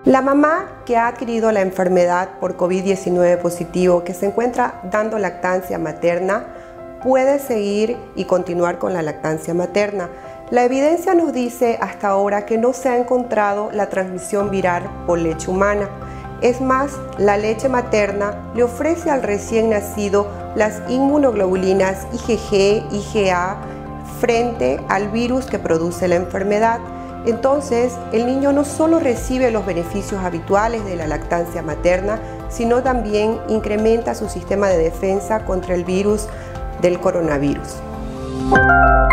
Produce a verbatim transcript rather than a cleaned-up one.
La mamá que ha adquirido la enfermedad por COVID diecinueve positivo, que se encuentra dando lactancia materna, puede seguir y continuar con la lactancia materna. La evidencia nos dice hasta ahora que no se ha encontrado la transmisión viral por leche humana. Es más, la leche materna le ofrece al recién nacido las inmunoglobulinas IgG, IgA frente al virus que produce la enfermedad. Entonces, el niño no solo recibe los beneficios habituales de la lactancia materna, sino también incrementa su sistema de defensa contra el virus del coronavirus.